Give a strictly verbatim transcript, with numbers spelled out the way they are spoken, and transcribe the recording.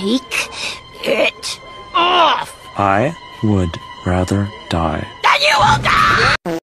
Take it off! I would rather die. Then you will die!